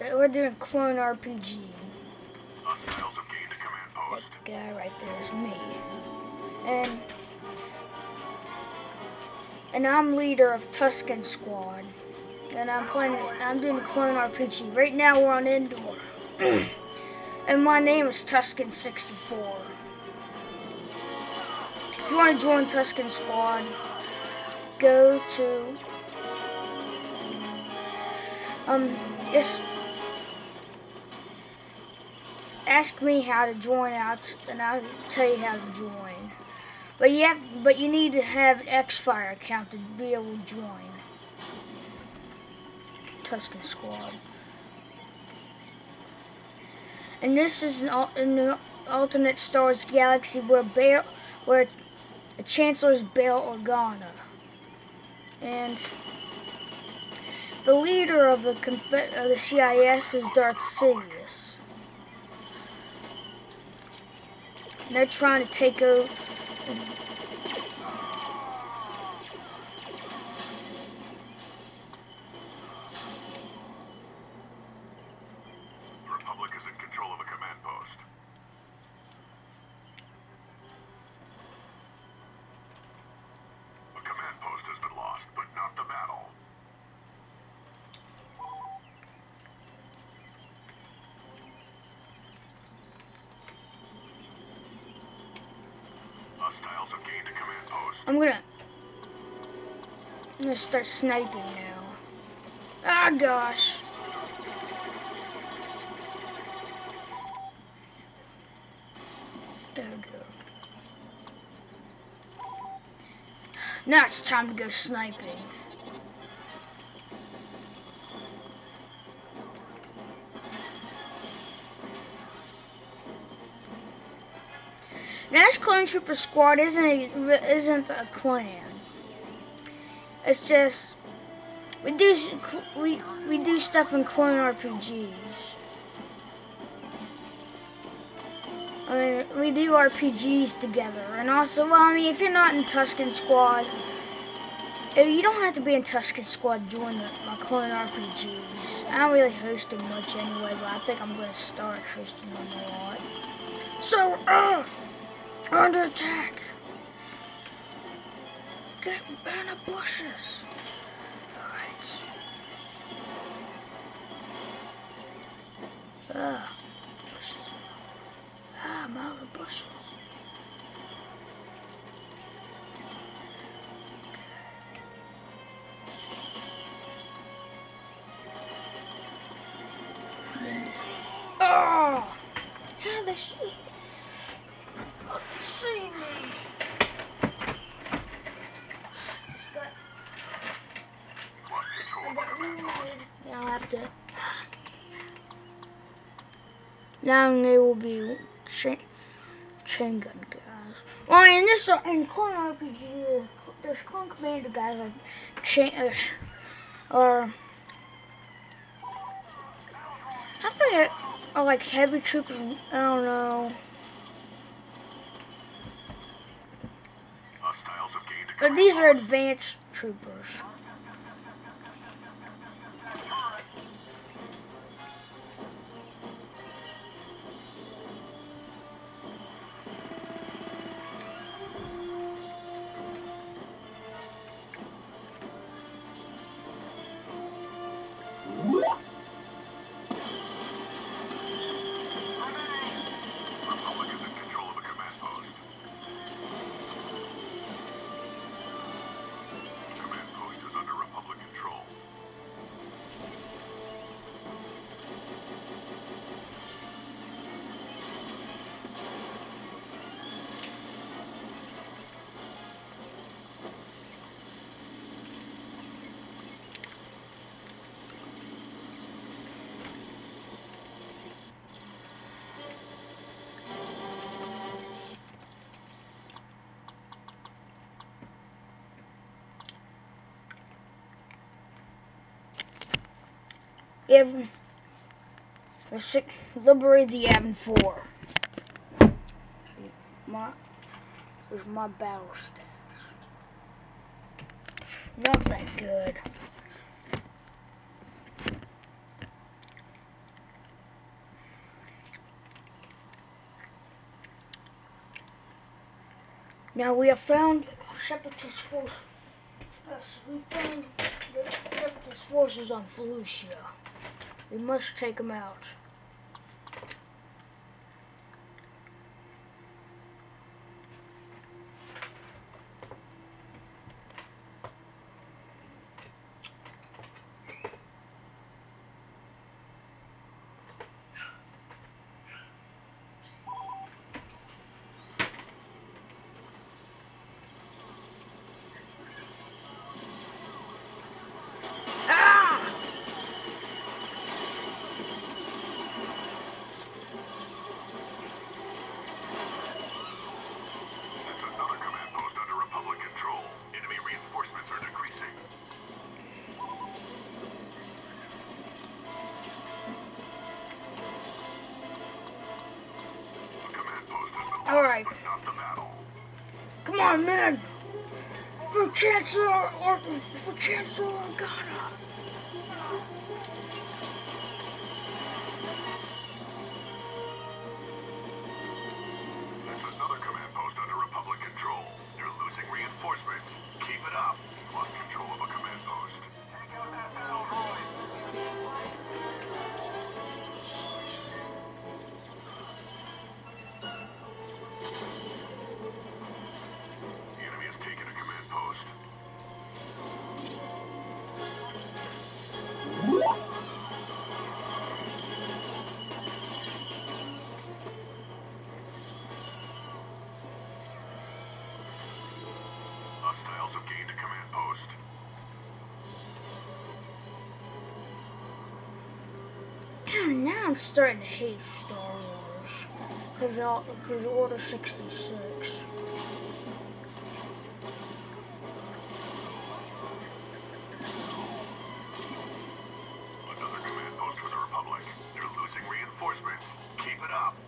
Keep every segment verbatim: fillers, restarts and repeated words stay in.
we're doing clone R P G. Hostiles have gained a command post. That guy right there is me. And and I'm leader of Tusken Squad. And I'm playing I'm doing clone R P G. Right now we're on Endor. And my name is Tusken sixty-four. If you want to join Tusken Squad, go to um it's ask me how to join out and I'll tell you how to join. But you have but you need to have an Xfire account to be able to join Tusken Squad. And this is an, al an alternate Star Wars galaxy where Bail, where the Chancellor is Bail Organa, and the leader of the Conf of the C I S is Darth Sidious. And they're trying to take over. The Republic is in control of a command post. A command post has been lost, but not the battle. Hostiles have gained a command post. I'm gonna, I'm gonna start sniping now. Ah, gosh. There we go. Now it's time to go sniping. Now this Clone Trooper Squad isn't a, isn't a clan. It's just we do we we do stuff in clone R P Gs. I mean, we do R P Gs together, and also, well, I mean, if you're not in Tusken Squad, if you don't have to be in Tusken Squad to join the, my clone R P Gs. I don't really host them much anyway, but I think I'm going to start hosting them a lot. So, uh, under attack. Get in the bushes. Alright. Ugh. Bushes. Ah, I'm out of the bushes. Oh! How they see see me? Now I have to. Now they will be chain, chain gun guys. Well, in this in Clone R P G, there's Clone Commander guys like chain uh, or I think are like heavy troopers. I don't know. But these are advanced troopers. Yavin, liberate the Yavin four. My, there's my battle stats. Not that good. Now we have found separatist force. Yes, we found the separatist forces on Felucia. We must take them out. Alright. Come on, man! For Chancellor or for Chancellor Organa! That's another command post under Republic control. You're losing reinforcements. Keep it up. Lost control of a command post. Take out that battle droid. The enemy has taken a command post. Hostiles have gained a command post. Now I'm starting to hate Star Wars. Because because Order sixty-six. Another command post for the Republic. You're losing reinforcements. Keep it up.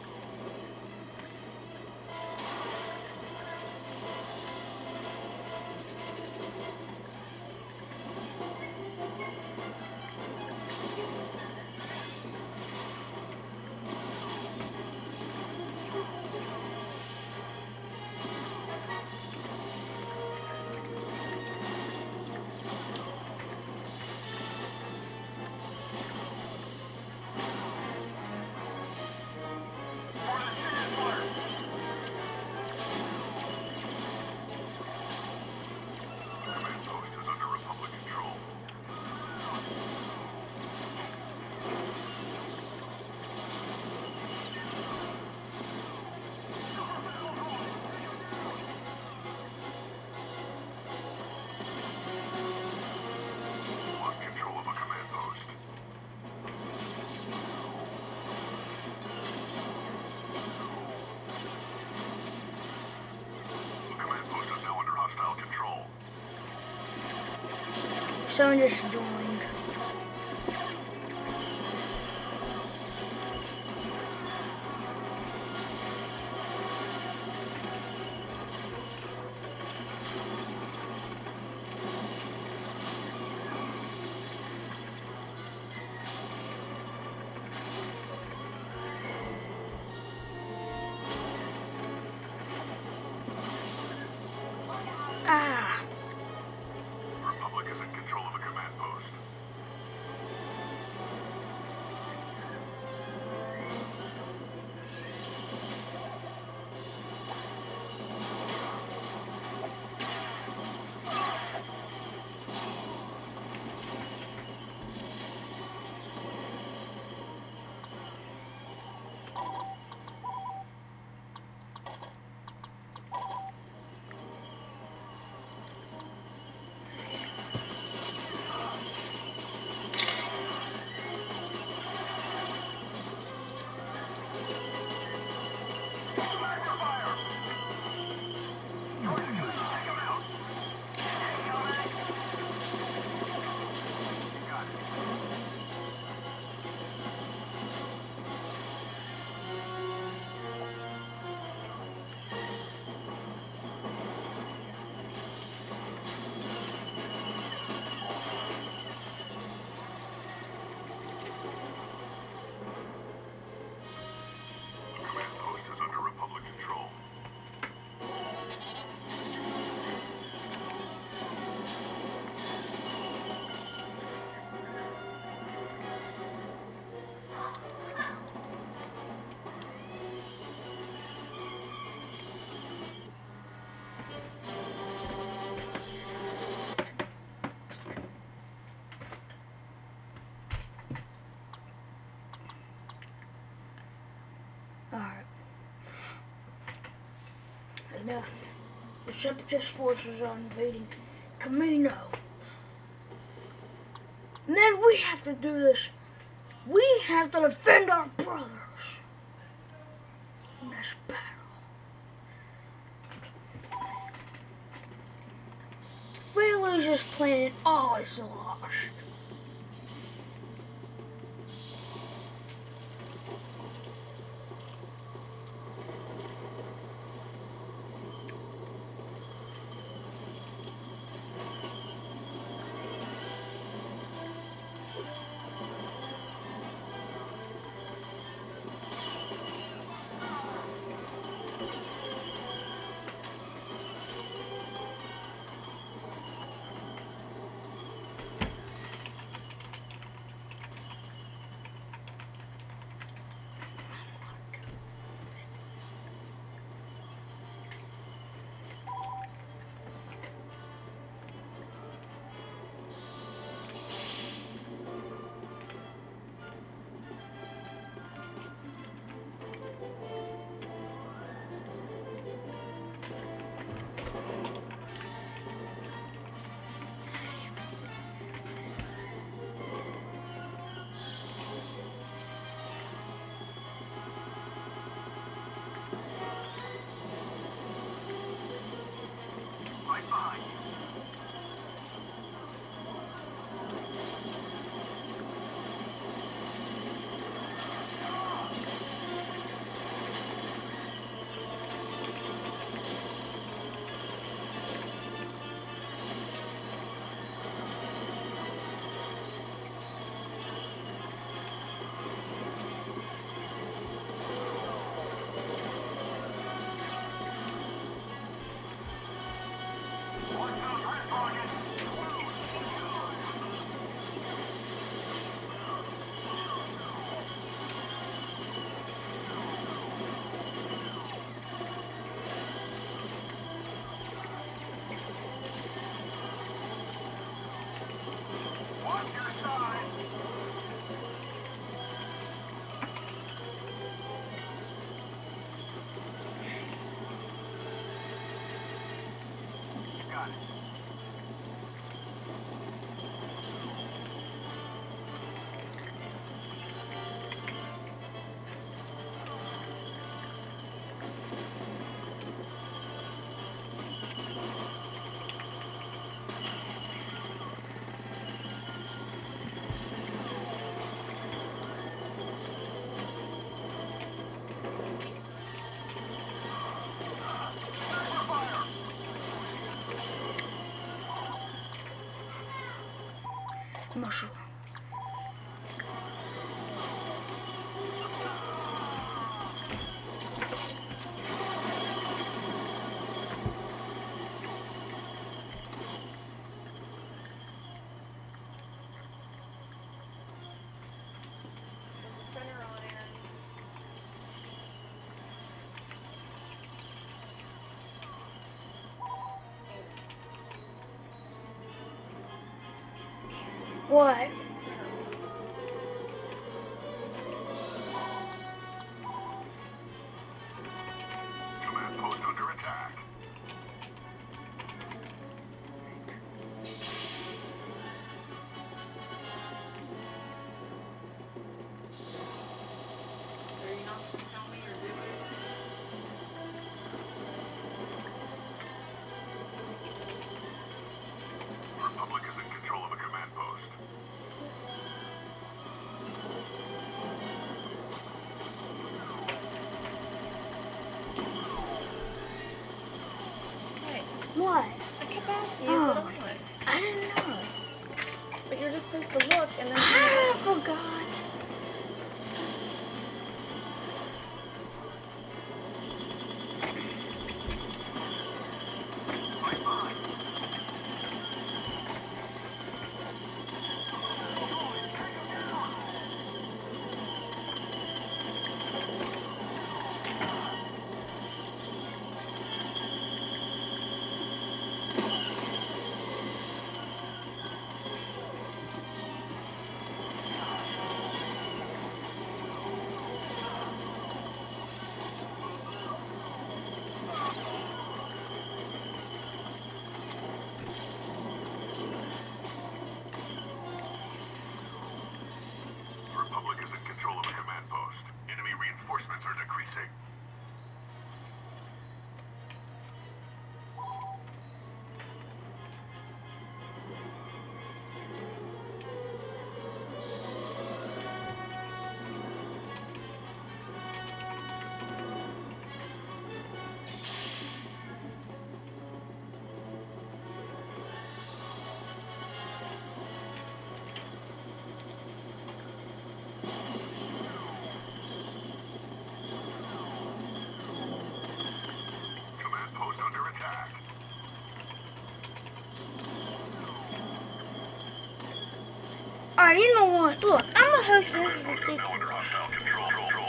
Command post is under Republic control. Lost control of a command post. The command post is now under hostile control. Someone just joined. Ah! The Republic is in control of a command post. Yeah. The separatist forces are invading Camino. And then we have to do this. We have to defend our brothers in this battle. If we lose this planet, all is lost. Mushroom. What? Command post under attack. Are you not gonna tell me or do it? Republic is in control of a command post. Hey, What? I kept asking you Oh. if it on. I didn't know. But you're just supposed to look and then I forgot. Alright, you know what? Look, I'm the host of this Now under ridiculous. hostile control.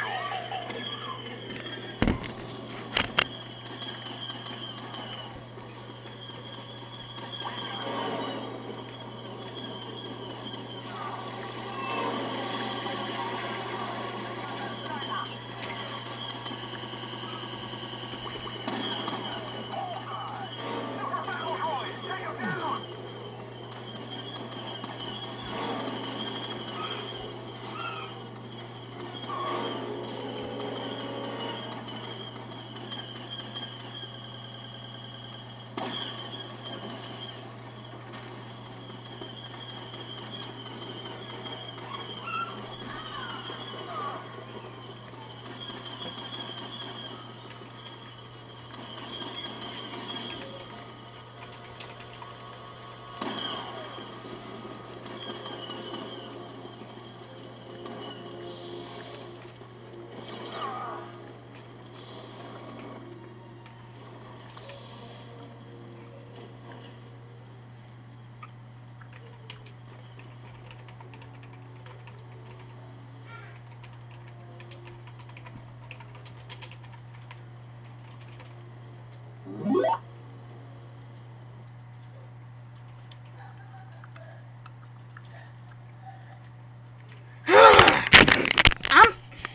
I'm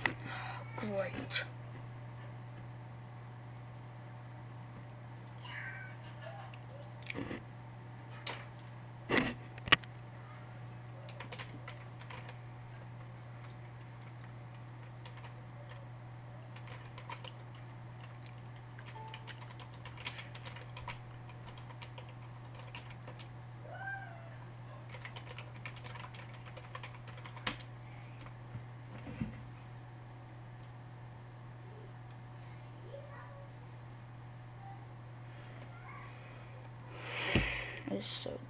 great. It's so